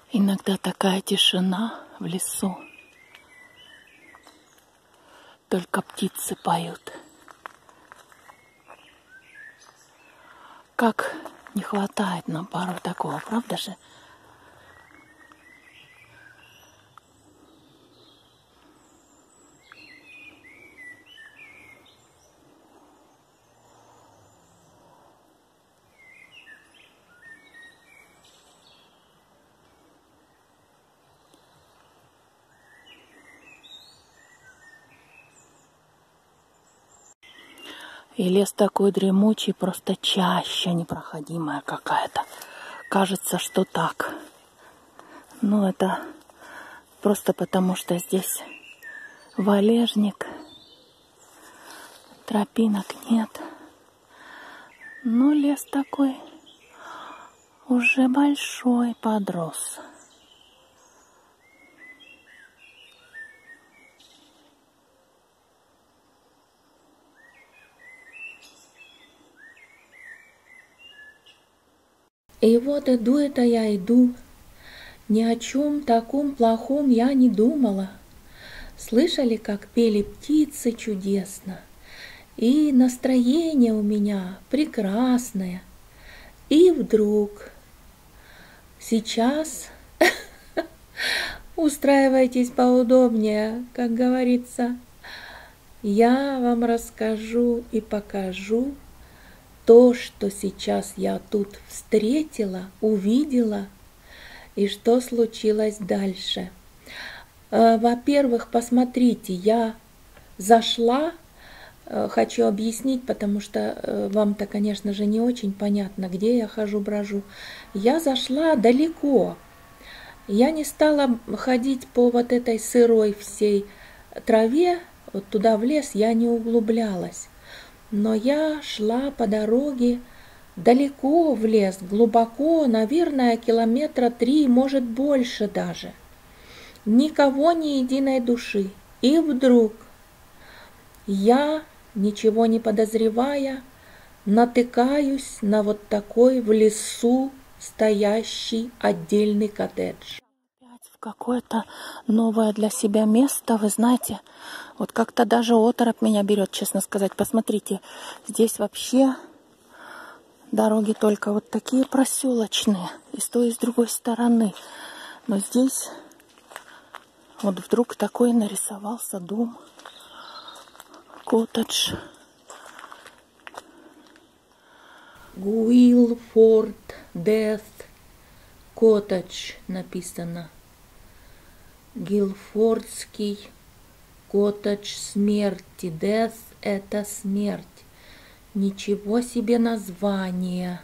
Иногда такая тишина в лесу. Только птицы поют. Как не хватает нам порой такого, правда же? И лес такой дремучий, просто чаща непроходимая какая-то. Кажется, что так. Но это просто потому, что здесь валежник, тропинок нет. Но лес такой уже большой, подрос. И вот иду это я иду, ни о чем таком плохом я не думала. Слышали, как пели птицы чудесно, и настроение у меня прекрасное. И вдруг сейчас устраивайтесь поудобнее, как говорится, я вам расскажу и покажу то, что сейчас я тут встретила, увидела, и что случилось дальше. Во-первых, посмотрите, я зашла, хочу объяснить, потому что вам-то, конечно же, не очень понятно, где я хожу-брожу. Я зашла далеко. Я не стала ходить по вот этой сырой всей траве, вот туда в лес я не углублялась. Но я шла по дороге далеко в лес, глубоко, наверное, 3 километра, может больше даже. Никого, ни единой души. И вдруг я, ничего не подозревая, натыкаюсь на вот такой в лесу стоящий отдельный коттедж. В какое-то новое для себя место, вы знаете, вот как-то даже оторопь меня берет, честно сказать. Посмотрите, здесь вообще дороги только вот такие проселочные, и с той, и с другой стороны. Но здесь вот вдруг такой нарисовался дом, коттедж. Guilford Death Cottage написано. Гилфордский коттедж смерти. Death — это смерть. Ничего себе название.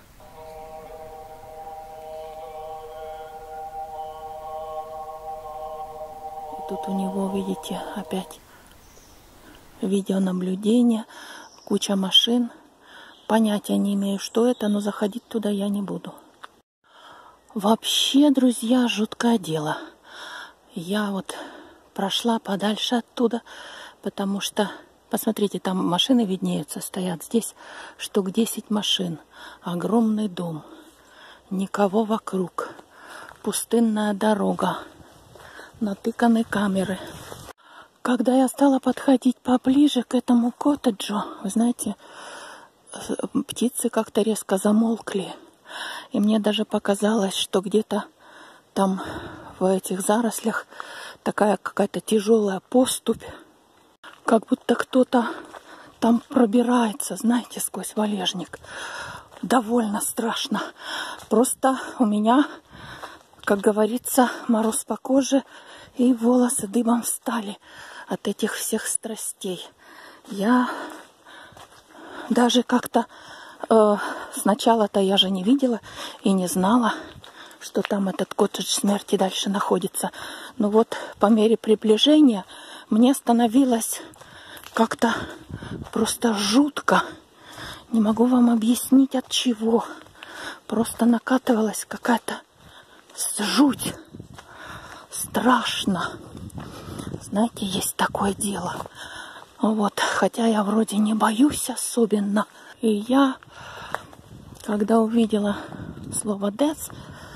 И тут у него, видите, опять видеонаблюдение, куча машин. Понятия не имею, что это, но заходить туда я не буду. Вообще, друзья, жуткое дело. Я вот прошла подальше оттуда, потому что, посмотрите, там машины виднеются, стоят здесь штук 10 машин. Огромный дом, никого вокруг, пустынная дорога, натыканы камеры. Когда я стала подходить поближе к этому коттеджу, вы знаете, птицы как-то резко замолкли. И мне даже показалось, что где-то там в этих зарослях такая какая-то тяжелая поступь, как будто кто-то там пробирается, знаете, сквозь валежник. Довольно страшно. Просто у меня, как говорится, мороз по коже, и волосы дыбом встали от этих всех страстей. Я даже как-то сначала-то я же не видела и не знала, что там этот коттедж смерти дальше находится. Но вот по мере приближения мне становилось как-то просто жутко. Не могу вам объяснить от чего. Просто накатывалась какая-то жуть. Страшно. Знаете, есть такое дело. Вот, хотя я вроде не боюсь особенно. И я, когда увидела слово death,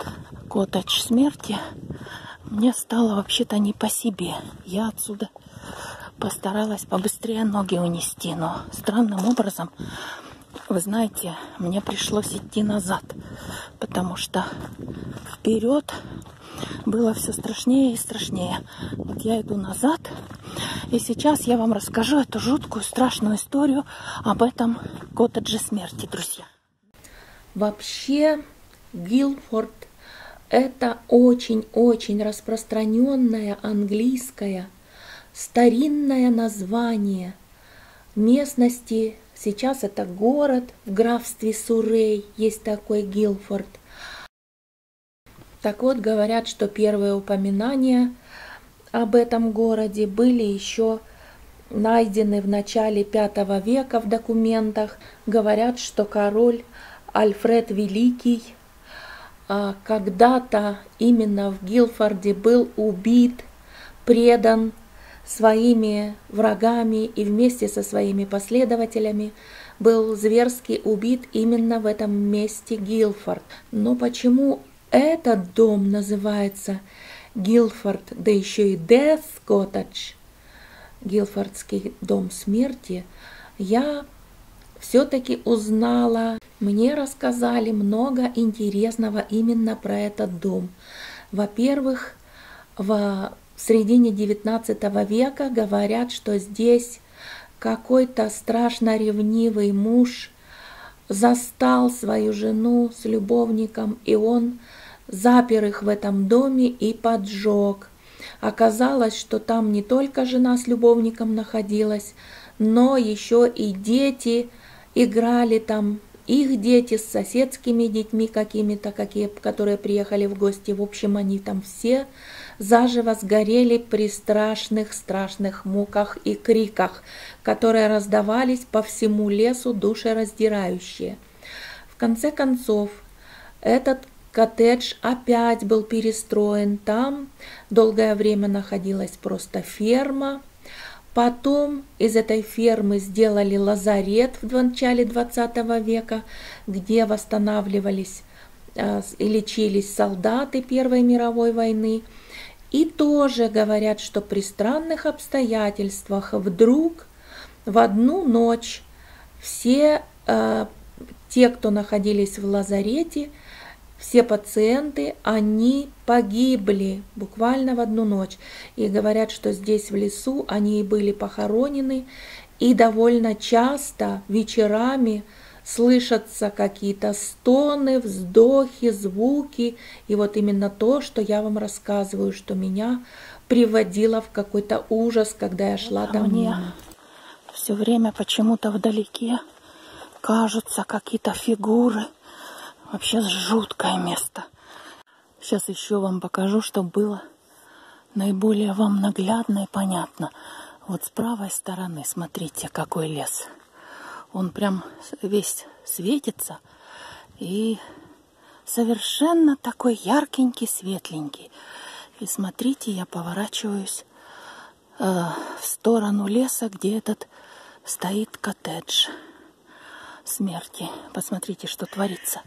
коттедж смерти, мне стало вообще-то не по себе. Я отсюда постаралась побыстрее ноги унести, но странным образом, вы знаете, мне пришлось идти назад, потому что вперед было все страшнее и страшнее. Вот я иду назад, и сейчас я вам расскажу эту жуткую, страшную историю об этом коттедже смерти, друзья. Вообще, Гилфорд – это очень-очень распространенное английское старинное название местности. Сейчас это город в графстве Суррей, есть такой Гилфорд. Так вот, говорят, что первые упоминания об этом городе были еще найдены в начале V века в документах. Говорят, что король Альфред Великий когда-то именно в Гилфорде был убит, предан своими врагами и вместе со своими последователями был зверски убит именно в этом месте Гилфорд. Но почему этот дом называется Гилфорд, да еще и Death Cottage, Гилфордский дом смерти, я все-таки узнала. Мне рассказали много интересного именно про этот дом. Во-первых, в середине XIX века говорят, что здесь какой-то страшно ревнивый муж застал свою жену с любовником, и он запер их в этом доме и поджег. Оказалось, что там не только жена с любовником находилась, но еще и дети играли там, их дети с соседскими детьми какими-то, которые приехали в гости. В общем, они там все заживо сгорели при страшных муках и криках, которые раздавались по всему лесу, душераздирающие. В конце концов, этот коттедж опять был перестроен. Там долгое время находилась просто ферма. Потом из этой фермы сделали лазарет в начале 20 века, где восстанавливались и лечились солдаты Первой мировой войны. И тоже говорят, что при странных обстоятельствах вдруг в одну ночь все те, кто находились в лазарете, все пациенты, они погибли буквально в одну ночь. И говорят, что здесь в лесу они и были похоронены. И довольно часто вечерами слышатся какие-то стоны, вздохи, звуки. И вот именно то, что я вам рассказываю, что меня приводило в какой-то ужас, когда я шла там. Мне все время почему-то вдалеке кажутся какие-то фигуры. Вообще жуткое место. Сейчас еще вам покажу, чтобы было наиболее вам наглядно и понятно. Вот с правой стороны, смотрите, какой лес. Он прям весь светится и совершенно такой яркенький, светленький. И смотрите, я поворачиваюсь в сторону леса, где этот стоит коттедж смерти. Посмотрите, что творится.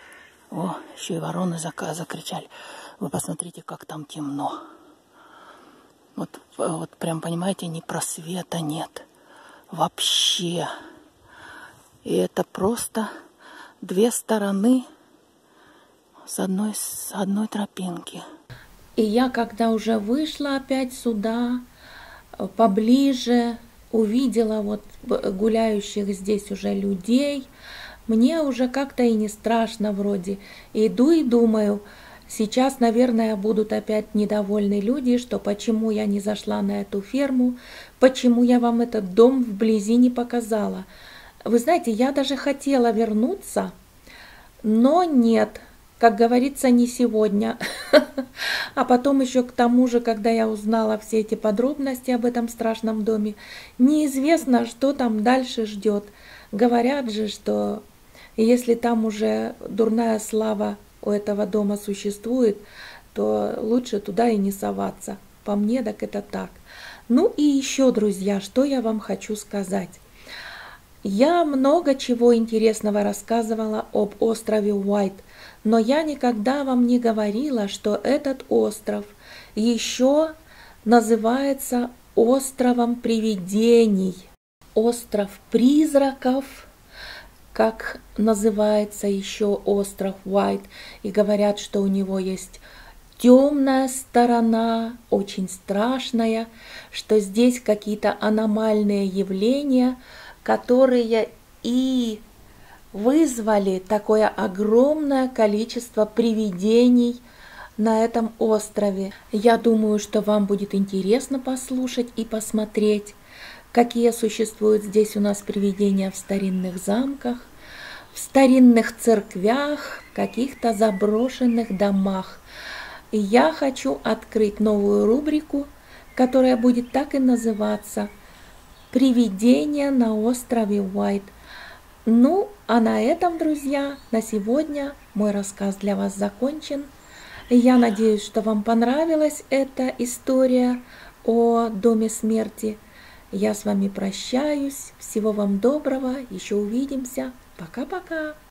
О, еще и вороны закричали. Вы посмотрите, как там темно. Вот прям, понимаете, ни просвета нет. Вообще. И это просто две стороны с одной тропинки. И я, когда уже вышла опять сюда, поближе, увидела вот гуляющих здесь уже людей, мне уже как-то и не страшно вроде. Иду и думаю, сейчас, наверное, будут опять недовольны люди, что почему я не зашла на эту ферму, почему я вам этот дом вблизи не показала. Вы знаете, я даже хотела вернуться, но нет, как говорится, не сегодня. А потом еще к тому же, когда я узнала все эти подробности об этом страшном доме, неизвестно, что там дальше ждет. Говорят же, что если там уже дурная слава у этого дома существует, то лучше туда и не соваться. По мне, так это так. Ну и еще, друзья, что я вам хочу сказать. Я много чего интересного рассказывала об острове Уайт, но я никогда вам не говорила, что этот остров еще называется островом привидений, остров призраков, как называется еще остров Уайт, и говорят, что у него есть темная сторона, очень страшная, что здесь какие-то аномальные явления, которые и вызвали такое огромное количество привидений на этом острове. Я думаю, что вам будет интересно послушать и посмотреть, какие существуют здесь у нас привидения в старинных замках, в старинных церквях, каких-то заброшенных домах. И я хочу открыть новую рубрику, которая будет так и называться «Привидения на острове Уайт». Ну, а на этом, друзья, на сегодня мой рассказ для вас закончен. Я надеюсь, что вам понравилась эта история о Доме смерти. Я с вами прощаюсь. Всего вам доброго. Еще увидимся. Пока-пока.